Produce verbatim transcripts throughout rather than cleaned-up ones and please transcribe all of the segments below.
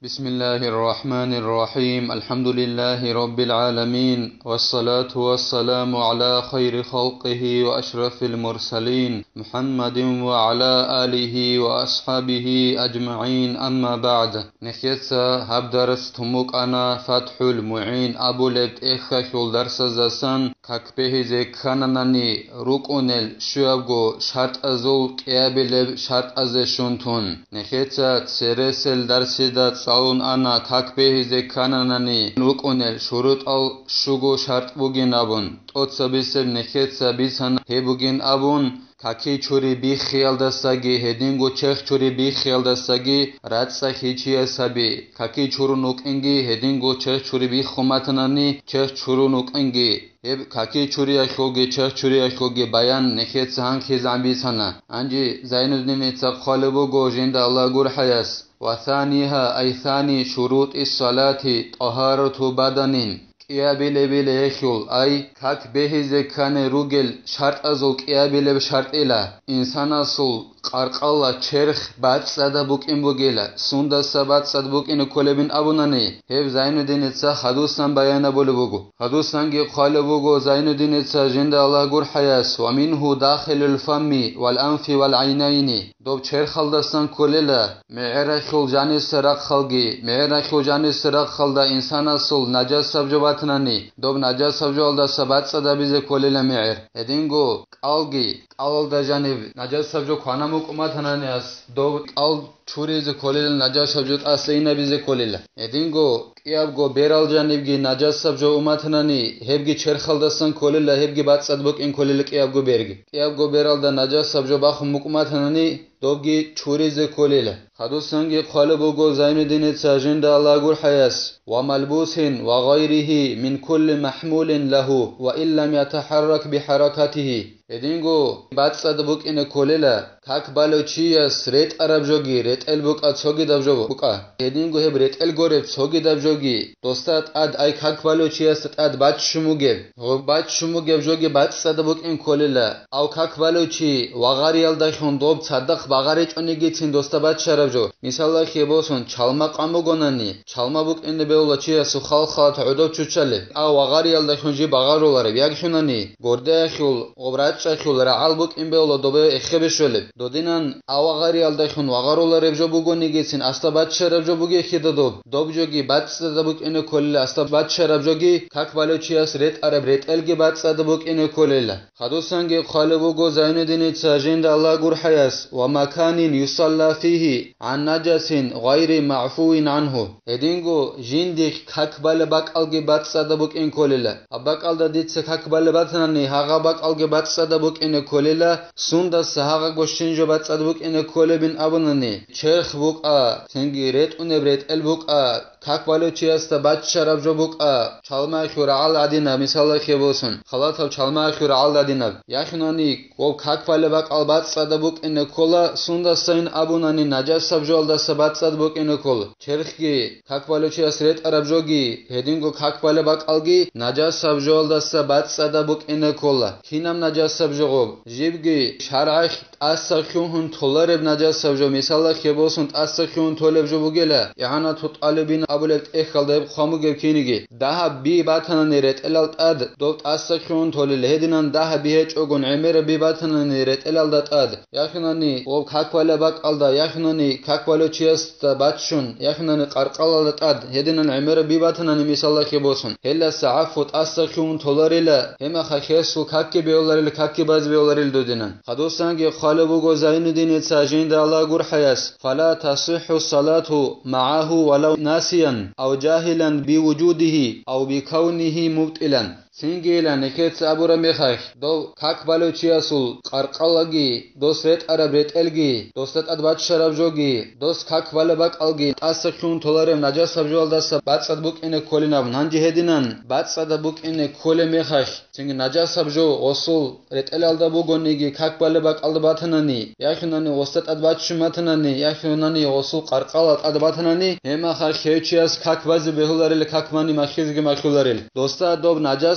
بسم الله الرحمن الرحيم الحمد لله رب العالمين والصلاة والسلام على خير خلقه وأشرف المرسلين محمد وعلى آله وأصحابه أجمعين أما بعد نخيصة هبدرس تموك أنا فتح المعين أبو لبت إخشول درس زسان كاكبه زي كاناناني روكونل شوابغو شرط أزول كيابلب شرط أزشونتون نخيصة تسرسل درسي دات سالون أنا كاكبه زي كاناناني روكونل شروط أل شوغو شرط بوغين أبون توت سبيسب نخيصة بيسان هبوغين أبون كاكي چوري بي خيال دستاگي هدينگو چخ چوري بي خيال دستاگي راتسا خيچيا سبي كاكي چورو نوكنگي هدينگو چخ چوري بي خماتناني چخ چورو نوكنگي هب كاكي چوري اخوگي چخ چوري اخوگي بيان نخيت سان خيزان بيسانا انجي زين الدين اتساق خالبو گو جند الله گور حياس وثانيها اي ثاني شروط الصلاة طهارة بدنين قيابل بل يخول أي كاك بهزة كان روجل شرط أزول قيابل بشرط إلا إنسان أصول قرقالله چرخ بعد صدا بوك إن بوجيلا سوندا سبات صد بوك إن كلبين أبوناني هيف زين الدين اتسا حدوثان بيانا بولو بوغو حدوثان جي قال بوغو زين الدين اتسا جند الله گور حياس ومنه داخل الفم والأنف والعينين دوب چرخ خلدستان كللا معرخول جاني سرق خلقي معرخول جاني سرق خلدا إنسان أصول نجاس سبجواتناني دوب نجاس سبجوالدا سبات صدا بيزي كللا معر هدينگو قالگي قال دا جانب نجاس سبجو خانا مقوماتنانياس دوب قال چوريز كوليل نجاس سبجوت أسلينا بيزي كوليلا هدينگو قيابگو بيرال جانبگي نجاس سبجو اماتناني هبگي چرخلدستان كوليلا هبگي بات صدبوك إن كوليل قيابگو بيرگي قيابگو بيرال دا نجاس سبجو باخو مقوماتناني دوبگي چوريز كوليلا حدوثانگي قالبوغو زين الدين اتساجين دا الله گور حياس وملبوس وغيره من كل محمول له وإن لم يتحرك بحركته هدينگو بات صدبوك إن كوليلا كاك بالوچياس ريت عرب جوگي ريت البوك اتسوگي دبجو بوكا هدينگو هب ريت الگورب سوگي دبجوگي دوستات اد اي كاك بالوچياس اد بات شموگب هو بات شموگب جوگي بات صدبوك إن كوليلا او كاك بالوچي وغاريال داخون دوب صدق باغاريچ اونيگي تين دوستا بات شربجو مثال خيبوسون چالما قاموگوناني چالما بوك إن بيولچياس خال خال تعدو چوچالي او وغاريال داخون جي باغارولار ياگشوناني گورده خول اوبرات شخول رعال بوك إن بيولو دوبه اخبشولب دودينان اوغاري الدخون وغارولار بجو بوگوني گيسين استا بات شرب جو بوگي خيدا دوب دوب جوگي بات صدبوك إن كل استا بات شرب جوگي كاك بالوچياس ريت عرب ريت الگي بات صدبوك إن كللا حدوثانگي قالبوگو زين الدين اتساجين دا الله گور حياس ومكان يصلى فيه عن نجس غير معفو عنه هدينگو جينديخ كاك بالباك الگي بات صدبوك إن كللا اباك الدا ديتس كاك بالباتناني هاغا باك الگي بات صدبوك إن كللا سوندا سهاغا گوشتينجو بات صدبوك إن كولبين أبناني چرخ بوك آ سنگي ريت ونبريت البوك آ كاك بالوچياس تا بات شرب جو بوك آ چالما خور عال عدينا مثال خيبوسون خلاطو چالما خور عال عدينا يخناني و كاك بالباك البات صدبوك إن كولا سوندا سين أبناني نجاس سبجول دا سبات صدبوك إن كول چرخگي كاك بالوچياس ريت عرب جوگي هدينگو كاك بالباك الگي نجاس سبجول دا سبات صدبوك إن كولا كينام نجاس سبجوغ جيبگي شرعخ أستخيون طلاب نجاس سبجو مثال خيبوسون أستخيون طلاب جو بوگلا يعني طالبين أبولت إخال ده خاموگه كينيگي ده بي باتنا نيرت الالت أد دوت أستخيون طلاب هدينان ده بيهج أغن عمر بي باتنا نيرت الالت أد يخناني و كاكوالا باك ألدا يخناني كاكوالو چيست باتشون يخناني قرقال الالت أد هدينان عمر بي باتنا مثال خيبوسون هلا سعفوت أستخيون طلاب لا هما خيسو كاكي بيولار كاكي باز بيولار دودينان حدوثانگي قالبوغو زين الدين اتساجين دا الله گور حياس فلا تصح الصلاة معه ولو ناسيا أو جاهلا بوجوده أو بكونه مبطلا سنگيلا نكيت أبورا ميخايخ دو كاك بالوچياسول قرقالگي دوس ريت عرب ريت الگي دوستت أدبات شرب جوگي دوس كاك بالباك الگي تاسخون طلارم نجاس سبجوال داس بات صدبوك إن كوليناب نانجي هدينان بات صدبوك إن كولي ميخايخ سنگ نجاس سبجو وصول ريت الالدا بوگونيگي كاك بالباك الدباتناني ياخناني وستت أدبات شماتناني ياخناني وصول قرقالات أدباتناني هما خايخ هيچياس كاك وازي بهولاريل كاك ماني مخيزگي مخولاريل دوستا دوب نجاس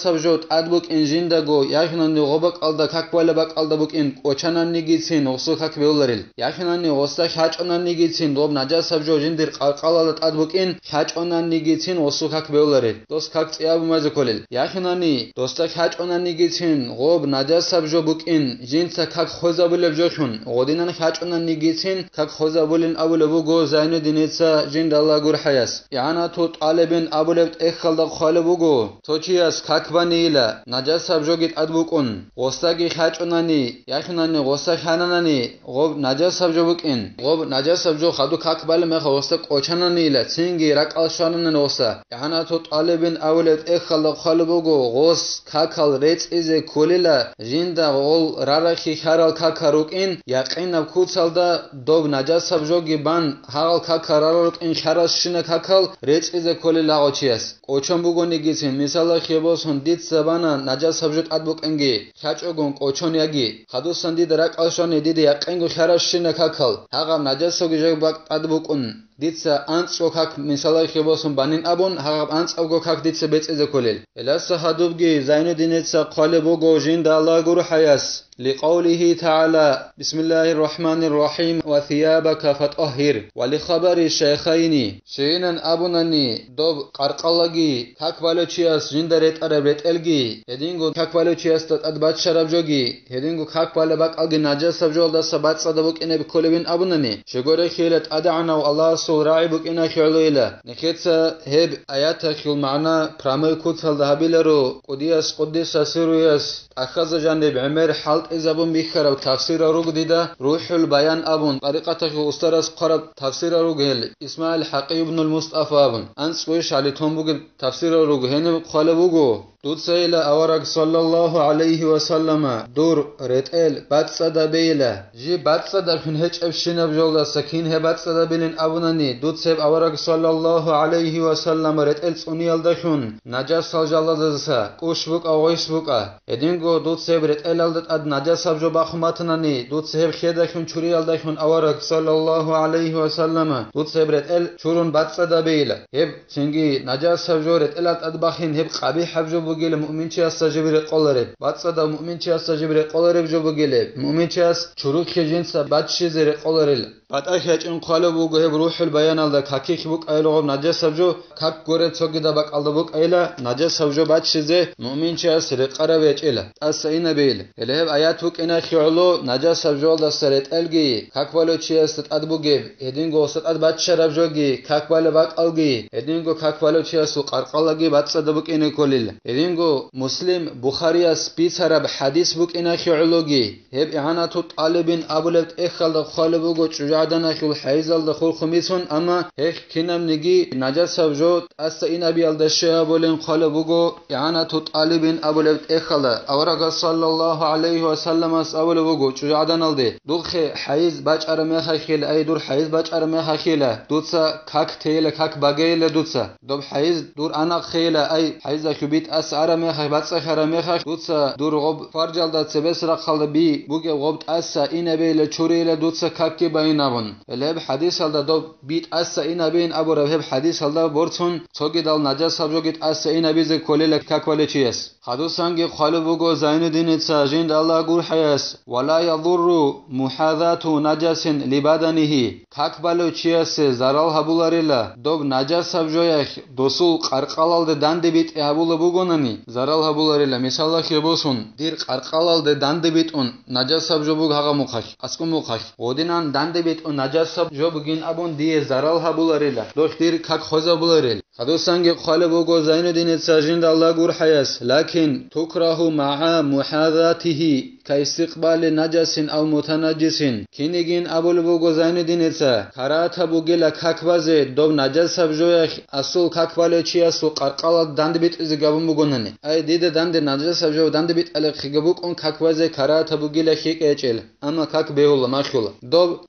najasabjot adbuk injindago yakhnani gobak alda kakbala bak alda buk in qoçananni gitsin osu kak beolaril yakhnani osta haçonanni gitsin dob najasabjo jindir qalqalalat adbuk in haçonanni gitsin osu kak beolaril dos kak tsiabu mazekolil yakhnani dosta haçonanni gitsin gob najasabjo buk in jinsa kak khozabuleb jokhun godinan haçonanni gitsin kak khozabulin abulebu go zaynu dinetsa jindalla gur hayas yana to talebin abulebt ekhalda khalebu go tochiyas kakbanila najasabjo git adbukun ostagi haçonani yakhnani osta hananani gob najasabjo buk in gob najasabjo khadu kakbal me khosta qoçanani ila singi raqalshanani osta yana to talebin abulebt ekhalda khalebu go gos kakal rets ize kolila jinda ol raraxi haral kakaruk in yaqina kutsalda dob najasabjo giban haral kakararuk in haras shina kakal rets ize kolila ochias qochon bugoni gitsin misala kheboson dit sabana najasabjot adbuk engi khachogon qochon yagi khadusan dit raqalshani dit yaqingo haras shina kakal haga najasogi jobak adbukun ditsa antso kak misala kheboson banin abon haga antso kak ditsa bets ize kolil elasa hadubgi zainuddinetsa qalebo gojin dalla gur hayas لقوله تعالى بسم الله الرحمن الرحيم وثيابك فطهر ولخبر الشيخين شينن ابونني دوب قرقلگي كاكبالوچياس جندرت اربت الگي هدينگو كاكبالوچياس تدبات شرابجوگي هدينگو كاكبال باق الگي نجاس سبجول دا سبات صدبك ان بكلبين ابونني شغور خيلت ادعنا الله سورايبك ان خيلويلا نخيتسا هب ايات خيل معنا برامل كوتل دهبيلرو قديس قدس سيروياس اخذ جانب عمر حالت ازابون بيخرب تفسير روغ ديدا روح البيان ابون طريقته استرس قرب تفسير روغ هل اسماعيل حقي ابن المصطفى ابون انس ويش علي تومبوغ تفسير روغ هن قالبوغو دود سيلا اورق صلى الله عليه وسلم دور رتل باتسدا بيلا جي باتسدا فين هچ افشنا بجولا سكين هي باتسدا بيلن ابونني دود سيب اورق صلى الله عليه وسلم رتل صنيال دخون نجاس سالجالا دسا قوشبوك او ويسبوكا ادينغو دود سيب رتل الدت اد najasabjo baxmatnani dut seb khedakun churiyal dakun awarak sallallahu alayhi wa sallam dut sebret el churun batsada beila heb singi najasabjo ret elat adbaxin heb qabih habjo bugele mu'minchi astajibire qolare batsada mu'minchi astajibire qolare bjo bugele mu'minchi as churu khejinsa batshizere qolarel batashachun qalabu heb ruhul bayan alda kakik buk aylob najasabjo kak gore tsogida bak alda buk ayla najasabjo batshize mu'minchi as reqarabe chela asayna beila eleb ayat buk ina khi'lo najasabjo da seret elgi kakbalo chias adbugeb edingo sat adbat sharabjogi kakbalo bak algi edingo kakbalo chias qarqalagi batsada buk ina kolil edingo muslim bukharias pitsarab hadis buk ina khi'logi heb i'anatu talibin abulat ekhalda khalibugo chujadana khul haizal da khul khumison ama hek kinam nigi najasabjo asa ina bi alda shabolen khalibugo i'anatu talibin abulat ekhalda awraga sallallahu alayhi wa sallam as awlugo chujadan alde dukhe haiz bach arme khakhil ay dur haiz bach arme khakhila dutsa kak tele kak bagele dutsa dob haiz dur ana khila ay haiz khubit as arme khabat sakharame khakh dutsa dur gob farjalda sebesra khalda bi buge gob asa inabele churele dutsa kakki bainabun eleb hadis alda dob bit asa inabein abu rabh hadis alda bortun sogidal najasabjogit asa inabize kolele kakwale chies hadusangi khalubugo zainuddin itsajind allah gur hayas wala yadurru muhadatu najasin libadanihi kakbalo chias zaral habularila dob najasabjoyakh dosul qarqalalde dandebit habulabugonani zaral habularila misalla khebosun dir qarqalalde dandebit un najasabjobug haga mukhakh asku mukhakh odinan dandebit un najasabjobugin abun die zaral habularila dokhtir kak khozabularil hadusangi khalabugo zainuddin itsajind allah gur hayas lakin tukrahu ma'a muhadatihi كاستقبال نجس أو متنجس كينيجين أبو البوغو زينودين إتسا كراتا بوغيلا كاكبازي دوب نجس سبجويخ أصول كاكبالي چياسو قرقالا داند بيت إزي غابون بوغونني أي ديده داند نجس سبجو داند بيت ألق خيگبوك اون كاكبازي كراتا بوغيلا خيك ايچيل أما كاك بيهولا ماخولا دوب نجس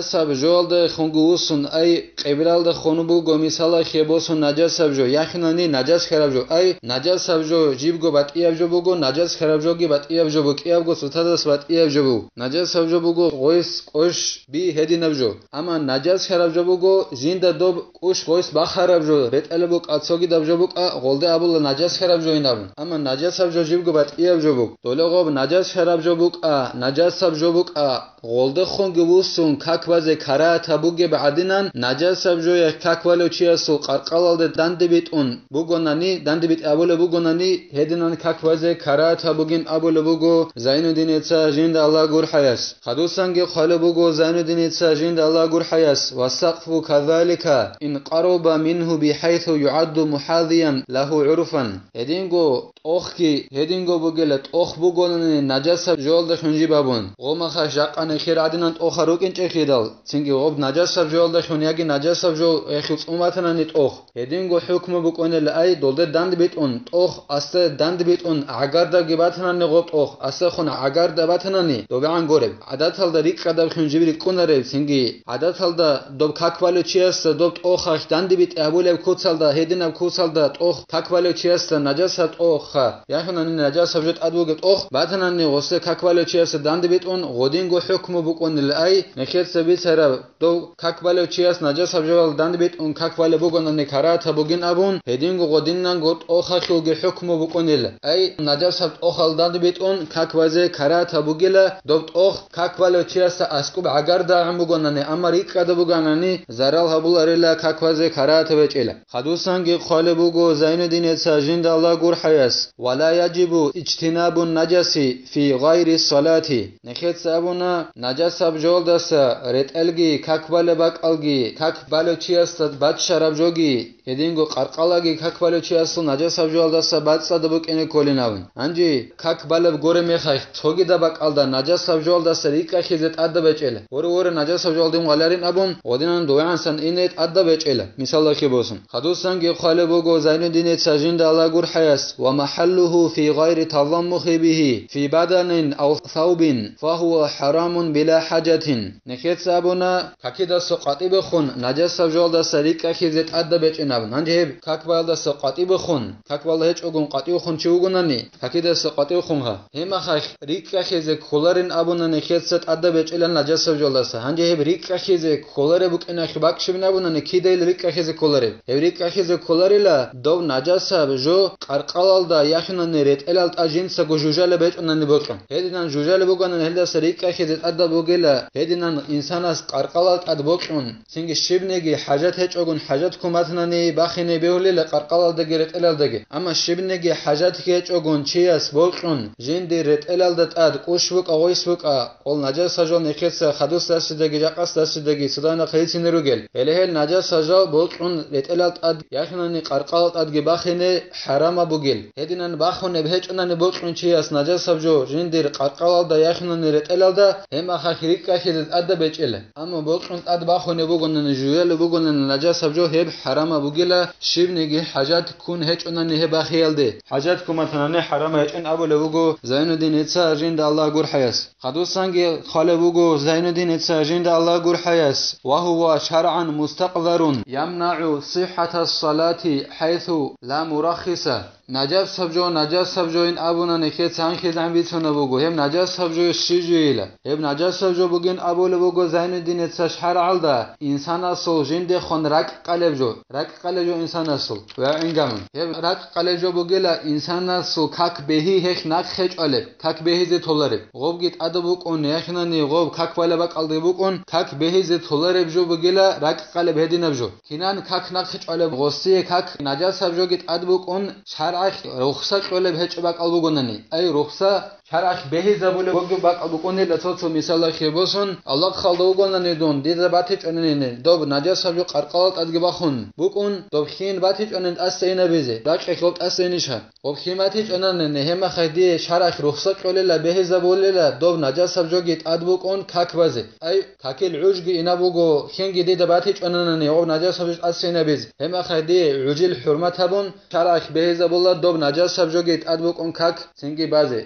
najasab jolde khungusun ay qibralde khunubulgo misala khebosun najasab jo yaxinani najas kharabjo ay najasab jo jibgo batiyabjo bugo najas kharabjogi batiyabjo bu qiyabgo sutadas batiyabjo bu najasab jo bugo qois qosh bi hedinabjo ama najas kharabjo bugo jinda dob qosh qois bakharabjo betelbu qatsogi dabjo bu qolde abul najas kharabjo inab ama najasab jo jibgo batiyabjo bu dolegob najas kharabjo bu najasab jo bu qolde khungusun kakvaze karata buge badinan najasab jo kakvalo chiasu qarqalalde dandebitun bugonani dandebit abule bugonani hedinan kakvaze karata bugin abule bugo Zainuddin etsa jinda Allah gur hayas khadusange khale bugo Zainuddin etsa jinda Allah gur hayas wasaqfu kadhalika in qaruba minhu bihaythu yu'addu muhadiyan lahu urfan hedingo okhki hedingo bugele okh bugonani najasab jolde khunji babun goma khashaqan khiradinan okharukin chekhidal singi ob najasab jolde khunyagi najasab jo ekhus umatanani okh hedingo hukmu bukonel ay dolde dandbitun okh aste dandbitun agarda gibatanani gob okh aste khuna agarda batanani doban goreb adathalda riqada khunjibiri konare singi adathalda dob kakvalo chias dob okh dandbit abuleb kutsalda hedinab kutsalda okh kakvalo chias najasat okh yaxunani najasab jot advoget okh batanani gosse kakvalo chias dandbitun godingo hukmu bukonel ay nekhetsa bitara do kakvalo chias najasab jol dandbitun kakvalo bugonani karata bugin abun hedingo godinnan got okha khulge hukmu bukonel ay najasab okhal dandbitun kakvaze karata bugila dobt okh kakvalo chias askub agarda ambugonani amari qada buganani zaral habularila kakvaze karata bechela khadusange khale bugo Zainuddin etsa jinda Allah gur hayas wala yajibu ijtinabun najasi fi ghairi salati nekhetsa abuna najasab joldasa retelgi kakvale bakalgi kakvalo chias bat sharabjogi hedingo qarqalagi kakvalo chias najasab joldasa bat sadabukene kolinavun anji kakvale gore mekhay togi da bakalda najasab joldasa rika khizet adda bechela ore ore najasab joldim galarin abun odinan doyansan inet adda bechela misalla khibosun khadusange khale bugo Zainuddin etsa jinda Allah gur hayas wa mahalluhu fi ghairi tadammuhi bihi fi badanin aw thawbin fa huwa haramun bila hajatin nekhetsa abuna kakida soqatibe khun najasab joldasa rika khizet adda bechenavun anjeb kakvalda soqatibe khun kakvalda hech ogun qatibe khun chiugunani kakida soqatibe khunha hema khay rika khize kolarin abuna nekhetsa adda bechelan najasab joldasa anjeb rika khize kolare bukena khibak shibnabunani kidel rika khize kolare evrika khize kolarila dov najasab jo qarqalalda yaxinani retelalt ajinsa gojujale bechunani boqan hedinan jujale buganan helda rika khize adda bugela hedinan insanas qarqalalt ad boqun singi shibnegi hajat hech ogun hajat kumatnani baxine beulile qarqalaldagi retelaldagi ama shibnegi hajat hech ogun chias boqun jindi retelaldat ad qoshvuk qoysvuk ol najasa jo nekhetsa khadus dasidagi jaqas dasidagi sidana qaytsinirugel elehel najasa jo boqun retelalt ad yaxinani qarqalalt adgi baxine harama bugel hedinan baxune bechunani boqun chias najasa jo jindi qarqalalda yaxinani retelalda hema khirika khizet adda bechela ama boqun ad baxune bugonani juyel bugonani najasab jo heb harama bugela shibnegi hajat kun hechunani he baxiyalde hajat kumatnani harama hechun abule bugo Zainuddin etsa jinda Allah gur hayas khadusange khale bugo Zainuddin etsa jinda Allah gur hayas wa huwa shar'an mustaqdarun yamna'u sihhata as-salati haythu la murakhisa najab sabjo najab sabjo in abuna nekhet sanki zambitsona bugo hem najab sabjo shijuila hem najab sabjo bugin abule bugo Zainuddin etsa shar'alda insana sol jinde khon rak qalebjo rak qalebjo insana sol va ingam hem rak qalebjo bugela insana sol kak behi hek nak khechale kak behi ze tolare gob git adabu kon yakhnani gob kak bala baqalde bukon kak behi ze tolare bjo bugela rak qaleb hedinabjo kinan kak nak khechale gosi kak najab sabjo git adabu kon شرعك رخصة قلب هج بقى بقولني أي رخصة شرعك به زبون بقى بقولني لتصو مثال خيبوسون الله خالدو قولني دون دي زباتش أنني دوب نجاس سبجو قرقالت أدق بخون بقون دوب خين باتش أنن أستينا بيزي لك إخلط أستينيشها وبخين باتش أنن هم خدي شرعك رخصة قلب لا به زبون لا دوب نجاس سبجو جيت أدبقون كاك بزي أي كاكل عجق إنا بقو خين جدي دباتش أنن أو نجاس سبجو أستينا بيزي هم خدي عجل حرمة هبون شرعك به زبون دوب نجاس سبجو گیت ادبوک اون کاک سنگی بازه و باچ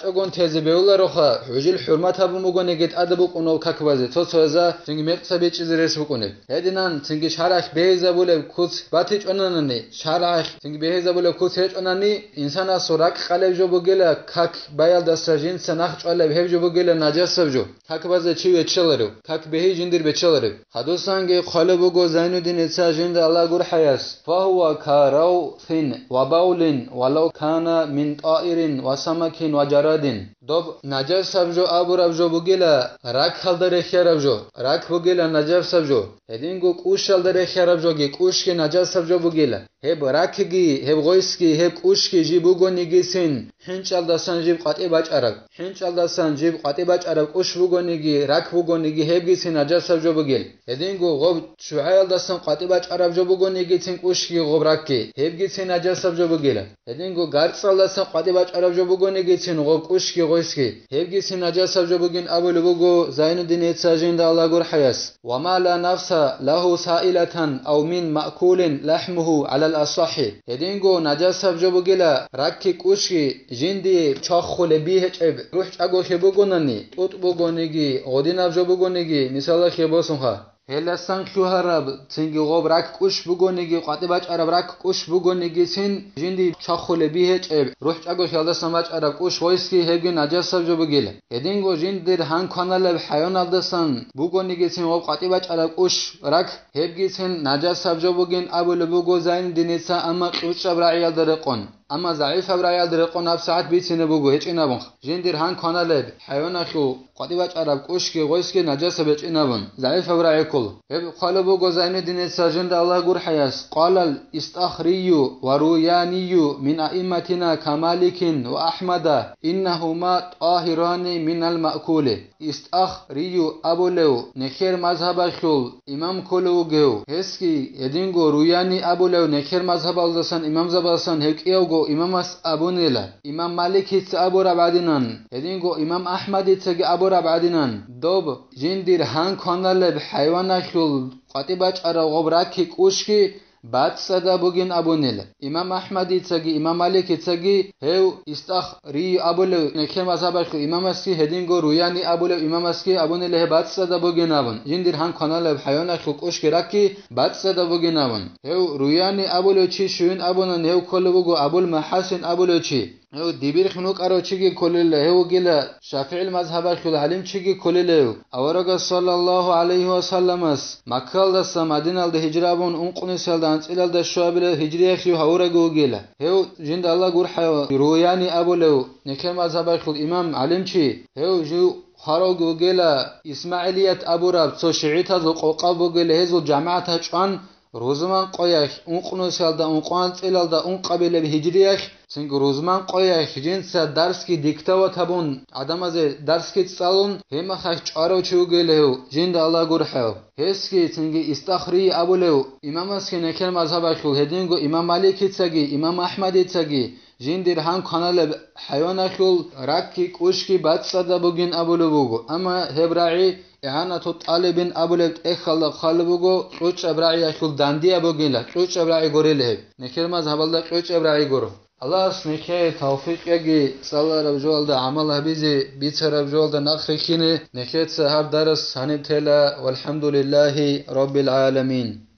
اجون تيزي بيولا روخا حجل حرمت هبو مگونه گت ادبو قنو كاكبازي تو توزا تنگي مقصبي چيز رس بكونه هدينان تنگي شرح بيزا بوله كوت باتيچ اونانني شرح تنگي بيزا بوله كوت هيچ اوناني انسان سوراك خلب جو بگلا كاك بايل دسترجين سنخ چاله هب جو بگلا نجس جو كاكبازي چي وچلرو كاك بهي جندير بچلرو حدوسانگي خالبو گو زينودين اتساجند الله گور حياس فهو كارو فين وباولين ولو كان من طائر وسمك وجراد دوب نجس سبجو ابو ربجو بگلا راك خلدر خيربجو راك بگلا نجس سبجو هدينگو قوشل در خيربجو گي قوش كي نجس سبجو بگلا هب راكگي هب غويسكي هب قوشكي جي بوگونيگي سين هنچال دسان جيب قطي باچ عرب هنچال دسان جيب قطي باچ عرب قوش بوگونيگي راك بوگونيگي هبگي سين نجس سبجو بگل هدينگو غوب شعيل دسان قطي باچ عرب جو بوگونيگي سين قوشكي غوب راكي هبگي سين نجس سبجو بگلا هدينگو گارصال دسان قطي باچ عرب جو بوگونيگي سين غوب قوشكي غويسكي هبگي سين نجس سبجو بگين ابو لبوگو زين الدين اتساجين الله غور حياس وما لا نفس له سائلة او من مأكول لحمه على الأصح هدينگو نجس سبجو بگلا راكي قوشكي جندي چاخول بيه چب روح اگو خبوگونني توت بوگونيگي غودين ابجو بوگونيگي مثال خبوسونها هلسان شوهرب تنگي غوب راك قوش بوگونيگي قاطي باچ عرب راك قوش بوگونيگي سين جندي چاخول بيه چب روح اگو خلدسان باچ عرب قوش ويسكي هگي نجس سبجو بگلا هدينگو جندير هان كانال حيوان الدسان بوگونيگي سين غوب قاطي باچ عرب قوش راك هگي سين نجس سبجو بگين ابو لبوگو زين دينيسا اما قوش ابراعيال درقون اما ضعيف ابراعيال درقون اب ساعت بيتسينه بوگو هچ انابون جندير هان كانال حيوان خو قاطي باچ عرب قوشكي غويسكي نجس بچ انابون ضعيف ابراعي كل هب قال بوگو زين دينيسا جند الله غور حياس قال الاستخري وروياني من ائمتنا كمالك واحمد انهما طاهران من المأكول استخري ابو لو نخير مذهب خول امام كلو گو هسكي يدينگو روياني ابو لو نخير مذهب الدسان امام زباسان هكيوگو امام اس ابونيلا امام مالك ات ابو ربعدينان يدينگو امام احمد ات ابو ربعدينان دوب جندير هان كانال حيوان خول قاطي باچ ارا غبراكي قوشكي بعد صدا بوگين ابونيلا امام احمد اتسگي امام مالك اتسگي هو استخري ابول نخير مذهب خو امام اسكي هدينگو روياني ابول امام اسكي ابونيلا بعد صدا بوگين ابون جندير هان كانال حيوان خو قوشكي راكي بعد صدا بوگين ابون هو روياني ابول چي شوين ابون هو كل بوگو ابول محسن ابول چي هو ديبير خنو قرو چيگي كلل هو گيلا شافعي المذهب خو علم چيگي كلل اورغ صلى الله عليه وسلم اس مكه دس مدينه د هجرابون اون قنسل دان صلال د شوابل هجريه خو اورغو گيلا هو جند الله غور حيو روياني ابولو نكه مذهب خو امام علم چي هو جو خاروگو گيلا اسماعيليت ابو رب سو شيعيت از قوقاب گيلا هزو جماعت چان روزمان قويخ اون قنسل دا اون قان صلال دا اون قبيله هجريه سنگ روزمان قويخ جنس درس کی دیکتاو تبون ادم از درس کی صالون هم خش چارو چوگلهو جند الله گور حو هس کی سنگ استخری ابولو امام اس کی نکل مذهب خو هدینگو امام مالک تسگی امام احمد تسگی جندر هم کانال حیوان خو راکی کوش کی بعد صدا بوگین ابولو بوگو اما هبراعی اهانت طالبین ابولو اخل خالبوگو قوچ ابراعی خو دندی ابوگیلا قوچ ابراعی گورله نکل مذهب الله قوچ ابراعی گورو الله سنخه توفيق يجي صلى ربجول ده عمل هبيزي بيت ربجول ده نخرخينه نكت سهر درس هنبتلا والحمد لله رب العالمين.